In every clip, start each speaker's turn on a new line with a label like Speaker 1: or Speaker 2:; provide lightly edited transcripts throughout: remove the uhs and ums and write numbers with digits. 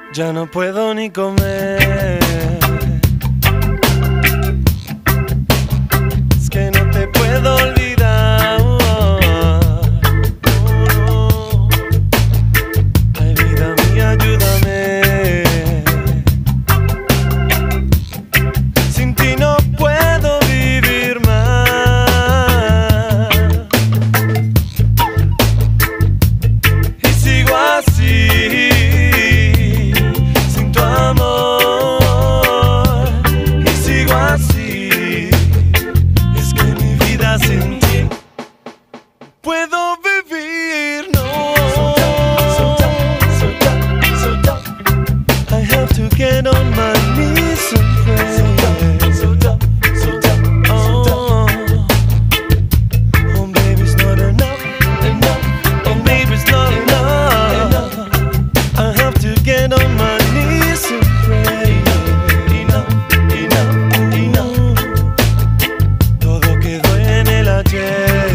Speaker 1: Ya no puedo ni comer. Es que no te puedo olvidar. No. Ay, vida mía, ayúdame. Sin ti no puedo vivir más. Y sigo así. Puedo vivir, no. I have to get on my knees and pray. Oh, baby, it's not enough. Oh, baby, it's not enough. I have to get on my knees and pray. Enough. Todo quedó en el ayer.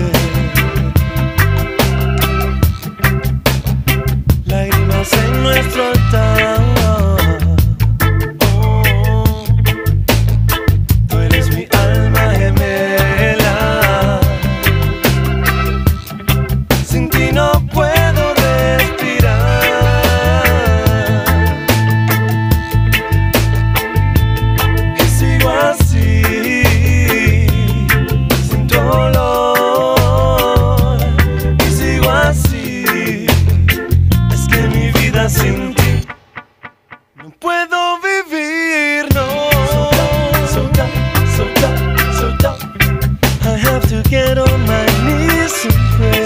Speaker 1: Lágrimas en nuestro altar. Tú eres mi alma gemela. Sin ti no puedo respirar. Y sigo así, sin tu olor. Y sigo así. Sin ti no puedo vivir, no. So tough. I have to get on my knees and pray.